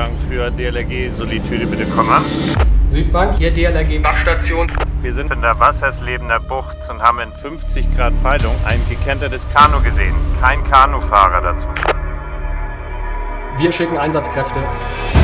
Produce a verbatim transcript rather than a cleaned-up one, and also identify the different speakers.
Speaker 1: Südbank für D L R G Solitude, bitte kommen.
Speaker 2: Südbank, hier D L R G Wachstation.
Speaker 1: Wir sind in der Wasserslebender Bucht und haben in fünfzig Grad Peilung ein gekentertes Kanu gesehen. Kein Kanufahrer dazu.
Speaker 2: Wir schicken Einsatzkräfte.